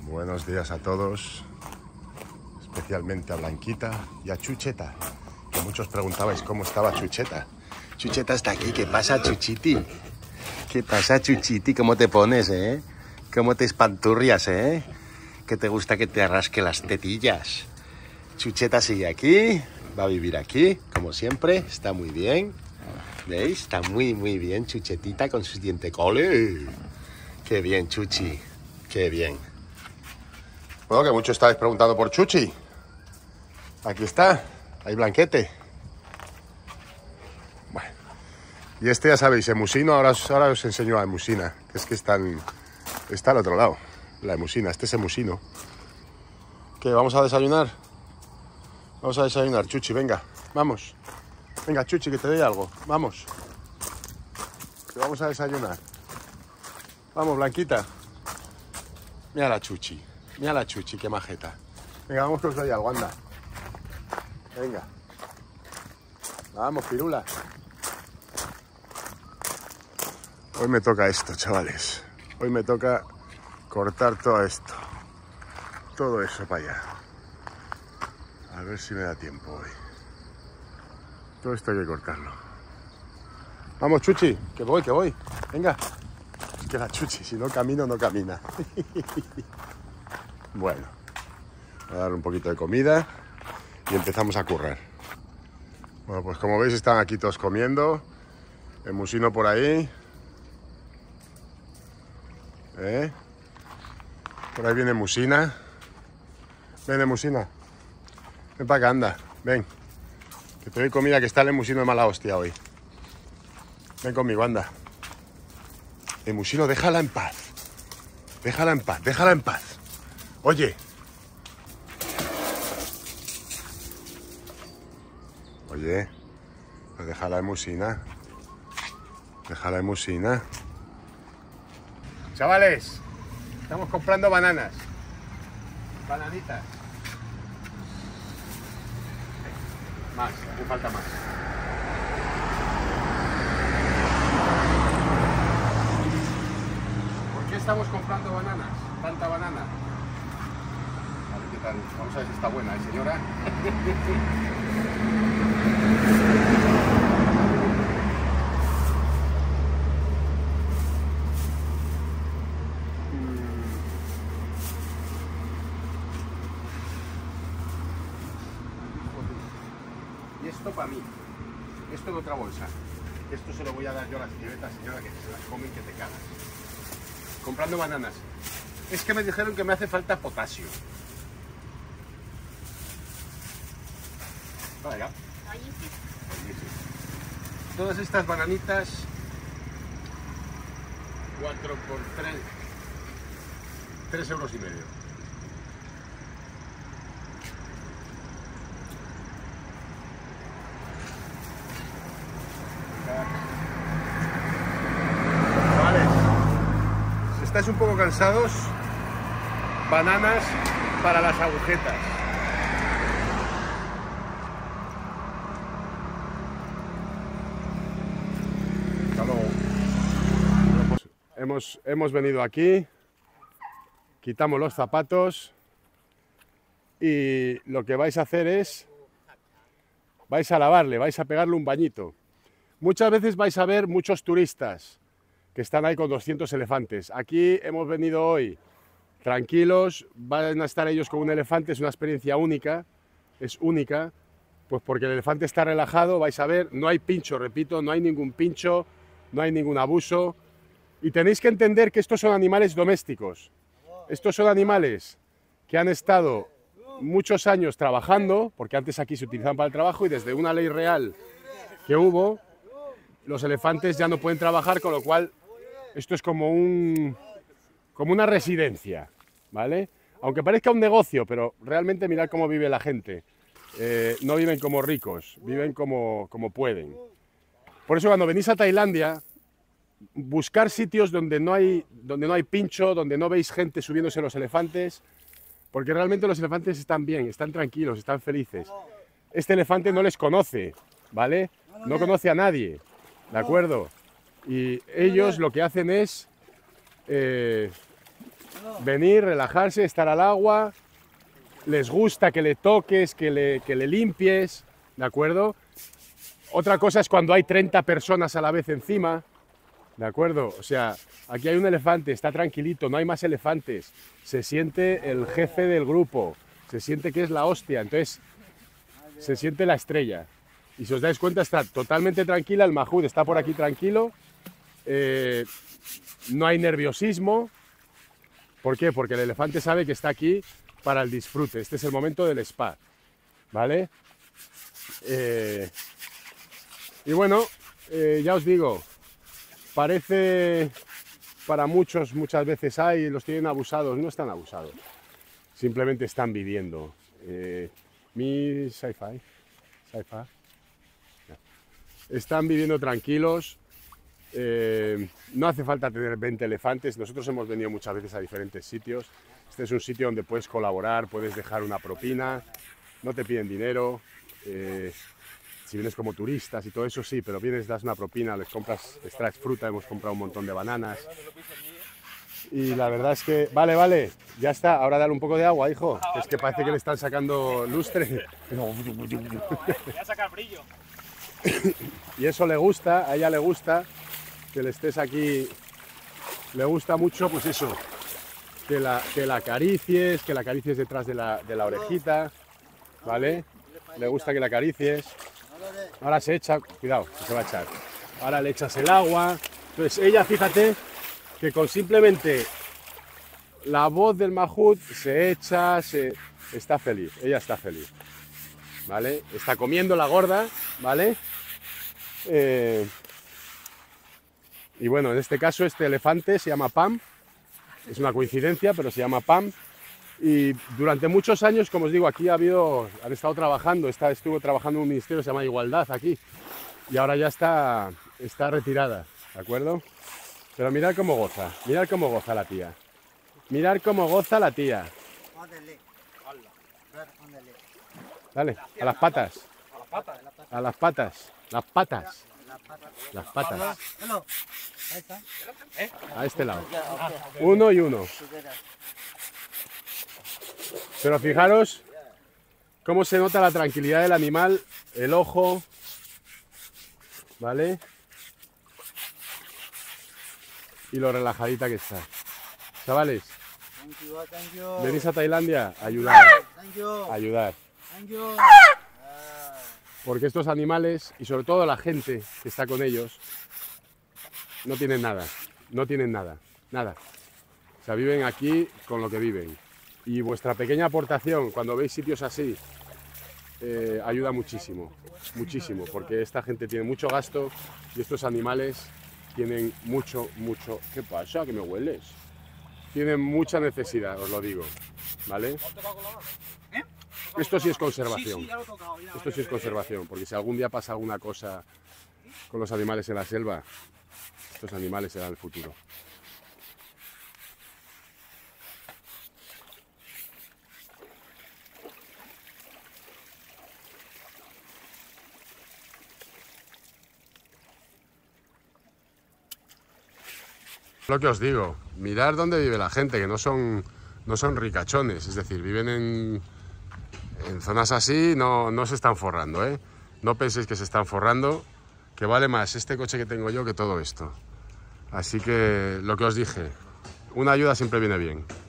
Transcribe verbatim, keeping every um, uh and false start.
Buenos días a todos, especialmente a Blanquita y a Chucheta, que muchos preguntabais cómo estaba Chucheta. Chucheta está aquí. ¿Qué pasa, Chuchiti? ¿Qué pasa, Chuchiti? ¿Cómo te pones, eh? ¿Cómo te espanturrias, eh? ¿Que te gusta que te arrasque las tetillas? Chucheta sigue aquí, va a vivir aquí, como siempre, está muy bien. ¿Veis? Está muy, muy bien Chuchetita con sus dientecoles. Qué bien, Chuchi, qué bien. Bueno, que mucho estáis preguntando por Chuchi. Aquí está, ahí Blanquete. Bueno, y este ya sabéis, emusino, ahora, ahora os enseño a emusina, que es que están, está al otro lado, la emusina, este es emusino. ¿Qué, vamos a desayunar? Vamos a desayunar, Chuchi, venga, vamos. Venga, Chuchi, que te doy algo, vamos. Que vamos a desayunar. Vamos, Blanquita. Mira la Chuchi. Mira la Chuchi, qué majeta. Venga, vamos que os doy algo, anda. Venga. Vamos, pirula. Hoy me toca esto, chavales. Hoy me toca cortar todo esto. Todo eso para allá. A ver si me da tiempo hoy. Todo esto hay que cortarlo. Vamos, Chuchi, que voy, que voy. Venga. Es que la Chuchi, si no camino, no camina. Bueno, voy a dar un poquito de comida y empezamos a currar. Bueno, pues como veis están aquí todos comiendo. El musino por ahí. ¿Eh? Por ahí viene Musina. Ven, Musina. Ven para acá, anda. Ven. Que te doy comida, que está el musino de mala hostia hoy. Ven conmigo, anda. El musino, déjala en paz. Déjala en paz, déjala en paz. Oye. Oye. Pues déjala en musina. Déjala en musina. Chavales, estamos comprando bananas. Bananitas. Más, me falta más. ¿Por qué estamos comprando bananas? Tanta banana. A ver qué tal. Vamos a ver si está buena, ¿eh, señora? Y esto para mí, esto en otra bolsa. Esto se lo voy a dar yo a la señorita, señora, que se las come y que te cagas. Comprando bananas. Es que me dijeron que me hace falta potasio. Vaya. Todas estas bananitas, cuatro por tres, tres euros y medio. Estáis un poco cansados, bananas para las agujetas. Hasta luego. Hemos, hemos venido aquí, quitamos los zapatos y lo que vais a hacer es, vais a lavarle, vais a pegarle un bañito. Muchas veces vais a ver muchos turistas que están ahí con doscientos elefantes. Aquí hemos venido hoy tranquilos, van a estar ellos con un elefante, es una experiencia única, es única, pues porque el elefante está relajado, vais a ver, no hay pincho, repito, no hay ningún pincho, no hay ningún abuso, y tenéis que entender que estos son animales domésticos, estos son animales que han estado muchos años trabajando, porque antes aquí se utilizaban para el trabajo, y desde una ley real que hubo, los elefantes ya no pueden trabajar, con lo cual esto es como, un, como una residencia, ¿vale? Aunque parezca un negocio, pero realmente mirad cómo vive la gente. Eh, no viven como ricos, viven como, como pueden. Por eso cuando venís a Tailandia, buscar sitios donde no hay, donde no hay pincho, donde no veis gente subiéndose a los elefantes, porque realmente los elefantes están bien, están tranquilos, están felices. Este elefante no les conoce, ¿vale? No conoce a nadie, ¿de acuerdo? Y ellos lo que hacen es eh, venir, relajarse, estar al agua, les gusta que le toques, que le, que le limpies, ¿de acuerdo? Otra cosa es cuando hay treinta personas a la vez encima, ¿de acuerdo? O sea, aquí hay un elefante, está tranquilito, no hay más elefantes, se siente el jefe del grupo, se siente que es la hostia, entonces se siente la estrella. Y si os dais cuenta, está totalmente tranquila, el Mahmoud está por aquí tranquilo, eh, no hay nerviosismo. ¿Por qué? Porque el elefante sabe que está aquí para el disfrute, este es el momento del spa, ¿vale? Eh, y bueno, eh, ya os digo, parece para muchos, muchas veces hay, los tienen abusados, no están abusados, simplemente están viviendo. Eh, mi sci-fi, sci-fi. Están viviendo tranquilos, eh, no hace falta tener veinte elefantes, nosotros hemos venido muchas veces a diferentes sitios, este es un sitio donde puedes colaborar, puedes dejar una propina, no te piden dinero, eh, si vienes como turistas y todo eso sí, pero vienes, das una propina, les compras, les traes fruta, hemos comprado un montón de bananas y la verdad es que, vale, vale, ya está, ahora dale un poco de agua, hijo, es que parece que le están sacando lustre. Ya saca brillo. Y eso le gusta, a ella le gusta, que le estés aquí, le gusta mucho, pues eso, que la, que la acaricies, que la acaricies detrás de la, de la orejita, ¿vale? Le gusta que la acaricies. Ahora se echa, cuidado, se va a echar. Ahora le echas el agua. Entonces ella, fíjate, que con simplemente la voz del Mahmoud se echa, se, está feliz, ella está feliz. ¿Vale? Está comiendo la gorda, ¿vale? Eh, y bueno, en este caso este elefante se llama Pam, es una coincidencia, pero se llama Pam. Y durante muchos años, como os digo, aquí ha habido, han estado trabajando, está, estuvo trabajando en un ministerio que se llama Igualdad aquí, y ahora ya está, está retirada, ¿de acuerdo? Pero mirad cómo goza, mirad cómo goza la tía, mirad cómo goza la tía. Dale, a las patas. A las patas. Las patas. Las patas. A este lado. Uno y uno. Pero fijaros cómo se nota la tranquilidad del animal, el ojo, ¿vale? Y lo relajadita que está. Chavales, venís a Tailandia a ayudar. A ayudar. Porque estos animales, y sobre todo la gente que está con ellos, no tienen nada, no tienen nada, nada. O sea, viven aquí con lo que viven. Y vuestra pequeña aportación, cuando veis sitios así, eh, ayuda muchísimo, muchísimo, porque esta gente tiene mucho gasto y estos animales tienen mucho, mucho... ¿Qué pasa? ¿Que me hueles? Tienen mucha necesidad, os lo digo, ¿vale? Esto sí es conservación, esto sí es conservación, porque si algún día pasa alguna cosa con los animales en la selva, estos animales serán el futuro. Lo que os digo, mirad dónde vive la gente, que no son, no son ricachones, es decir, viven en... En zonas así no, no se están forrando, ¿eh? No penséis que se están forrando, que vale más este coche que tengo yo que todo esto. Así que lo que os dije, una ayuda siempre viene bien.